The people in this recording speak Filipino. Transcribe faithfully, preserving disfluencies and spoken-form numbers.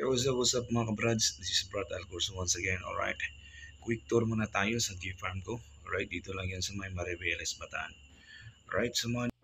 Yo, what's up, what's up mga kabrads? This is Brad Alcorso once again, alright? Quick tour muna tayo sa G-Farm ko. Alright, dito lang yan sa may Maribeles, Bataan. Alright, sa mga